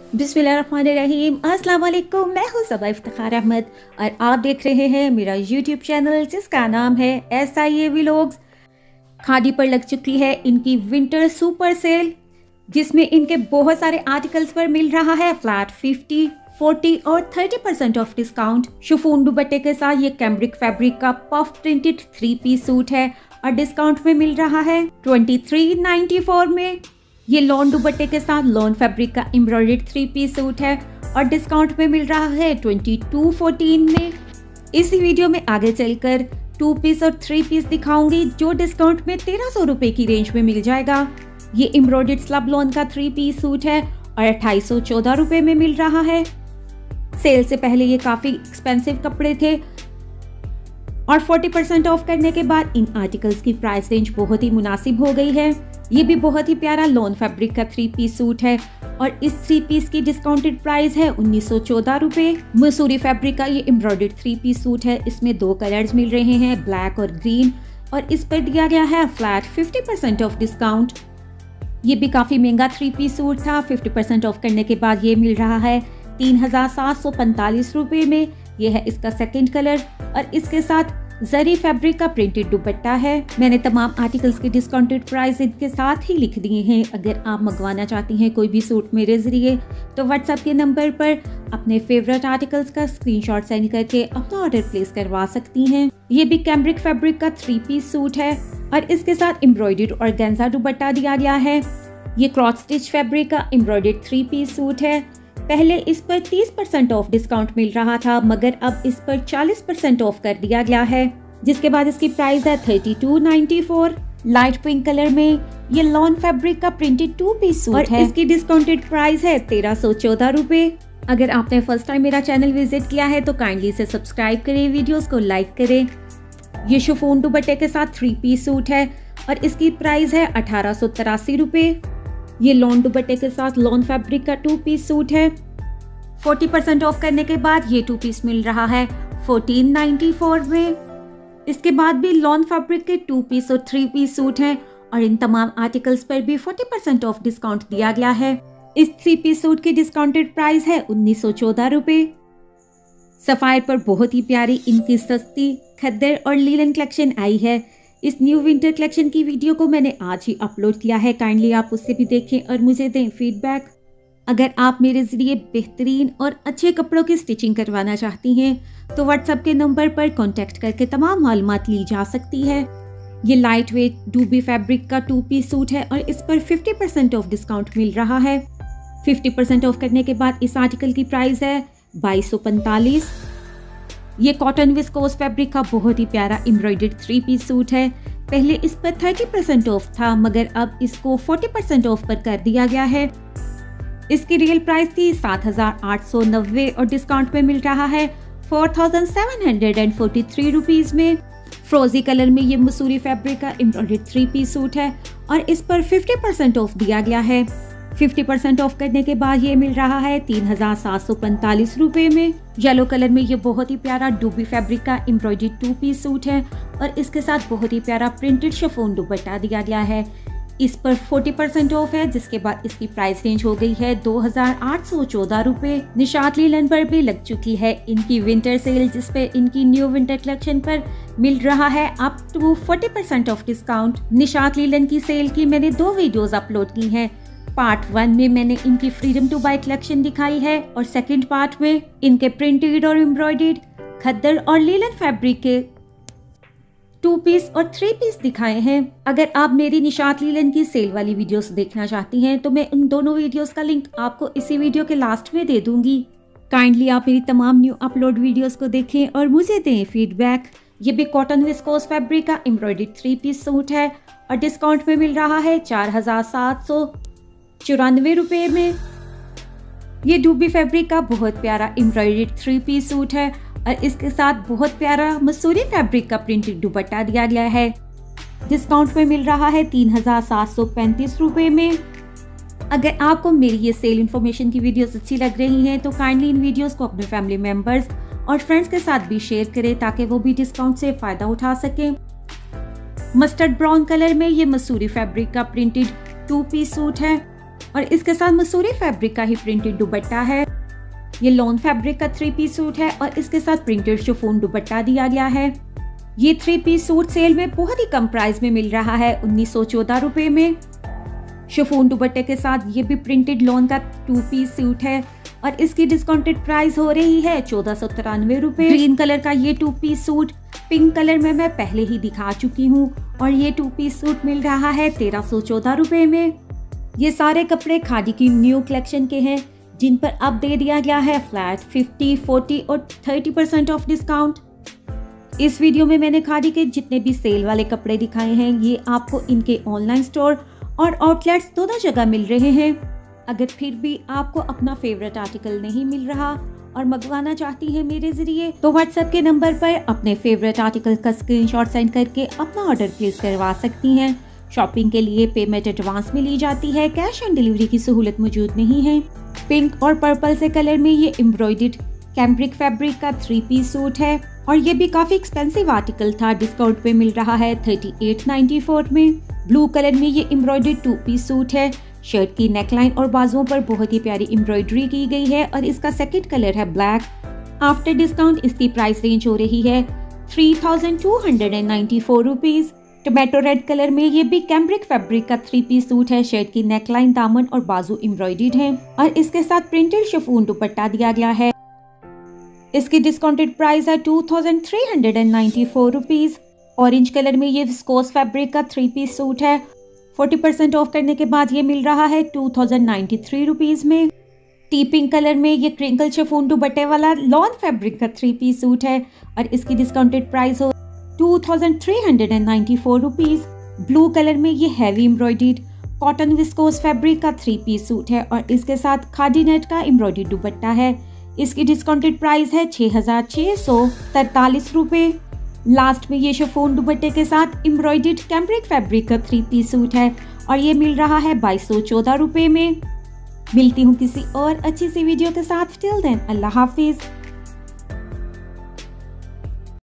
बिस्मिल्लाहिर्रहमानिर्रहीम। अस्सलाम वालेकुम। मैं हूँ सबा इफ्तिखार अहमद और आप देख रहे हैं मेरा यूट्यूब चैनल जिसका नाम है SIA व्लॉग्स। खादी पर लग चुकी है इनकी विंटर सुपर सेल, जिसमें इनके बहुत सारे आर्टिकल्स पर मिल रहा है फ्लैट 50, 40 और 30% ऑफ डिस्काउंट। शिफॉन दुपट्टे के साथ ये कैम्ब्रिक फैब्रिक का पफ प्रिंटेड 3 पीस सूट है और डिस्काउंट में मिल रहा है 2394 में। ये लॉन दुपट्टे के साथ लॉन फैब्रिक का एम्ब्रॉयडर्ड 3 पीस सूट है और डिस्काउंट में मिल रहा है 2214 में। इस वीडियो में आगे चलकर 2 पीस और 3 पीस दिखाऊंगी जो डिस्काउंट में 1300 रुपए की रेंज में मिल जाएगा। ये एम्ब्रॉयडर्ड स्लब लॉन का 3 पीस सूट है और 2814 रुपए में मिल रहा है। सेल से पहले ये काफी एक्सपेंसिव कपड़े थे और 40% ऑफ करने के बाद इन आर्टिकल्स की प्राइस रेंज बहुत ही मुनासिब हो गई है। ये भी बहुत ही प्यारा लॉन फैब्रिक का 3 पीस सूट है और इस 3 पीस की डिस्काउंटेड प्राइस है 1914 रुपए। मसूरी फैब्रिक का ये एम्ब्रॉयडर्ड 3 पीस सूट है। इसमें 2 कलर्स मिल रहे हैं, ब्लैक और ग्रीन, और इस पर दिया गया है फ्लैट 50% ऑफ डिस्काउंट। ये भी काफी महंगा 3 पीस सूट था। 50% ऑफ करने के बाद ये मिल रहा है 3745 रुपए में। यह है इसका सेकंड कलर और इसके साथ जरी फैब्रिक का प्रिंटेड दुपट्टा है। मैंने तमाम आर्टिकल्स के डिस्काउंटेड प्राइस इनके साथ ही लिख दिए हैं। अगर आप मंगवाना चाहती हैं कोई भी सूट मेरे जरिए तो व्हाट्सएप के नंबर पर अपने फेवरेट आर्टिकल्स का स्क्रीनशॉट सेंड करके अपना ऑर्डर प्लेस करवा सकती हैं। ये भी कैम्ब्रिक फैब्रिक का 3 पीस सूट है और इसके साथ एम्ब्रॉयडर्ड ऑर्गेन्जा दुपट्टा दिया गया है। ये क्रॉस स्टिच फैब्रिक का एम्ब्रॉयडर्ड 3 पीस सूट है। पहले इस पर 30% ऑफ डिस्काउंट मिल रहा था, मगर अब इस पर 40% ऑफ कर दिया गया है, जिसके बाद इसकी प्राइस है 3294। लाइट पिंक कलर में ये लॉन फैब्रिक का प्रिंटेड 2 पीस सूट है। इसकी डिस्काउंटेड प्राइस है 1314 रुपए। अगर आपने फर्स्ट टाइम मेरा चैनल विजिट किया है तो काइंडली इसे सब्सक्राइब करें, वीडियोस को लाइक करें। ये शिफॉन दुपट्टे के साथ 3 पीस सूट है और इसकी प्राइस है 1883 रुपए। ये लॉन दुपट्टे के साथ लॉन फैब्रिक का 2 पीस सूट है। 40% ऑफ करने के बाद ये 2 पीस मिल रहा है 1494 में। इसके बाद भी लॉन फैब्रिक के 2 पीस और 3 पीस सूट हैं और इन तमाम आर्टिकल्स पर भी 40% ऑफ डिस्काउंट दिया गया है। इस 3 पीस सूट की डिस्काउंटेड प्राइस है 1914 रुपए। सफायर पर बहुत ही प्यारी इनकी सस्ती खद्दर और लीलन कलेक्शन आई है। इस न्यू विंटर कलेक्शन की वीडियो को मैंने आज ही अपलोड किया है, काइंडली आप उससे भी देखें और मुझे दें फीडबैक। अगर आप मेरे जरिए बेहतरीन और अच्छे कपड़ों की स्टिचिंग करवाना चाहती हैं तो व्हाट्सएप के नंबर पर कांटेक्ट करके तमाम मालूमात ली जा सकती है। ये लाइट वेट डूबी फैब्रिक का 2 पीस सूट है और इस पर 50% ऑफ डिस्काउंट मिल रहा है। 50% ऑफ करने के बाद इस आर्टिकल की प्राइस है 2245। ये कॉटन विस्कोस फैब्रिक का बहुत ही प्यारा एम्ब्रॉयडर्ड 3 पीस सूट है। पहले इस पर 30% ऑफ था, मगर अब इसको 40% ऑफ पर कर दिया गया है। इसकी रियल प्राइस थी 7890 और डिस्काउंट में मिल रहा है 4743 रुपीज में। फ्रोजी कलर में ये मसूरी फैब्रिक का एम्ब्रॉयडर्ड 3 पीस सूट है और इस पर 50% ऑफ दिया गया है। 50% ऑफ करने के बाद ये मिल रहा है 3745 रुपए में। येलो कलर में ये बहुत ही प्यारा डूबी फैब्रिक का एम्ब्रॉयडर्ड 2 पीस सूट है और इसके साथ बहुत ही प्यारा प्रिंटेड शिफॉन दुपट्टा दिया गया है। इस पर 40% ऑफ है, जिसके बाद इसकी प्राइस रेंज हो गई है 2814 रुपए। निशात लीलन पर भी लग चुकी है इनकी विंटर सेल, जिसपे इनकी न्यू विंटर कलेक्शन पर मिल रहा है up to 40% off discount. Nishat Linen की सेल की मैंने 2 वीडियोस अपलोड की हैं। पार्ट 1 में मैंने इनकी फ्रीडम टू बाय कलेक्शन दिखाई है और सेकंड पार्ट में इनके प्रिंटेड और एम्ब्रॉयडर्ड खद्दर और लीलन फैब्रिक के 2 पीस और 3 पीस दिखाए हैं। अगर आप मेरी निशात लीलन की सेल वाली वीडियोस देखना चाहती हैं तो मैं उन दोनों वीडियोस का लिंक आपको इसी वीडियो के लास्ट में दे दूंगी। काइंडली आप मेरी तमाम न्यू अपलोड वीडियोस को देखें और मुझे दें फीडबैक। ये भी कॉटन विस्कोस फैब्रिक का एम्ब्रॉयडर्ड 3 पीस सूट है और डिस्काउंट में मिल रहा है 4794 रुपए में। ये डूबी फैब्रिक का बहुत प्यारा एम्ब्रॉयडर्ड 3 पीस सूट है और इसके साथ बहुत प्यारा मसूरी फैब्रिक का प्रिंटेड दुपट्टा दिया गया है। डिस्काउंट में मिल रहा है 3735 रुपए में। अगर आपको मेरी ये सेल इन्फॉर्मेशन की वीडियोस अच्छी लग रही हैं तो काइंडली इन वीडियोस को अपने फैमिली मेंबर्स और फ्रेंड्स के साथ भी शेयर करें ताकि वो भी डिस्काउंट से फायदा उठा सकें। मस्टर्ड ब्राउन कलर में ये मसूरी फैब्रिक का प्रिंटेड 2 पीस सूट है और इसके साथ मसूरी फैब्रिक का ही प्रिंटेड दुपट्टा है। ये लॉन फैब्रिक का 3 पीस सूट है और इसके साथ प्रिंटेड शिफॉन दुपट्टा दिया गया है। ये 3 पीस सूट सेल में बहुत ही कम प्राइस में मिल रहा है, 1914 रुपए में। शिफॉन दुपट्टे के साथ ये भी प्रिंटेड लॉन का 2 पीस सूट है और इसकी डिस्काउंटेड प्राइस हो रही है 1493 रुपए। ग्रीन कलर का ये 2 पीस सूट पिंक कलर में मैं पहले ही दिखा चुकी हूँ और ये 2 पीस सूट मिल रहा है 1314 रुपए में। ये सारे कपड़े खादी की न्यू कलेक्शन के हैं जिन पर अब दे दिया गया है फ्लैट 50, 40 और 30% ऑफ डिस्काउंट। इस वीडियो में मैंने खादी के जितने भी सेल वाले कपड़े दिखाए हैं ये आपको इनके ऑनलाइन स्टोर और आउटलेट्स दोनों जगह मिल रहे हैं। अगर फिर भी आपको अपना फेवरेट आर्टिकल नहीं मिल रहा और मंगवाना चाहती है मेरे जरिए तो व्हाट्सएप के नंबर पर अपने फेवरेट आर्टिकल का स्क्रीनशॉट सेंड करके अपना ऑर्डर प्लेस करवा सकती हैं। शॉपिंग के लिए पेमेंट एडवांस में ली जाती है, कैश ऑन डिलीवरी की सहूलत मौजूद नहीं है। पिंक और पर्पल से कलर में ये एम्ब्रॉयडर्ड कैम्ब्रिक फैब्रिक का 3 पीस सूट है और ये भी काफी एक्सपेंसिव आर्टिकल था, डिस्काउंट पे मिल रहा है 3894 में। ब्लू कलर में ये एम्ब्रॉयडर्ड 2 पीस सूट है। शर्ट की नेकलाइन और बाजुओं पर बहुत ही प्यारी एम्ब्रॉयडरी की गई है और इसका सेकंड कलर है ब्लैक। आफ्टर डिस्काउंट इसकी प्राइस रेंज हो रही है 3294 रुपीज। टोमेटो रेड कलर में ये भी कैम्ब्रिक फैब्रिक का 3 पीस सूट है। शर्ट की नेकलाइन, दामन और बाजू एम्ब्रॉयडर्ड है और इसके साथ प्रिंटेड शिफॉन दुपट्टा दिया गया है। इसकी डिस्काउंटेड प्राइस है 2394 रुपीज। ऑरेंज कलर में ये विस्कोस फैब्रिक का 3 पीस सूट है। 40% ऑफ करने के बाद ये मिल रहा है 2093 रुपीज में। टी पिंक कलर में ये क्रिंकल शिफॉन दुपट्टे वाला लॉन फैब्रिक का 3 पीस सूट है और इसकी डिस्काउंटेड प्राइस हो 2394 रुपीज। ब्लू कलर में ये heavy embroidered cotton viscose fabric का 3 पीस सूट है और इसके साथ खादी नेट का एम्ब्रॉयडर्ड दुपट्टा है। इसकी डिस्काउंटेड प्राइस है 6643 रुपए। लास्ट में ये शिफॉन दुपट्टे के साथ एम्ब्रॉयडर्ड कैम्ब्रिक फैब्रिक का 3 पीस सूट है और ये मिल रहा है 2214 रुपए में। मिलती हूँ किसी और अच्छी सी वीडियो के साथ। टिल देन अल्लाह हाफिज।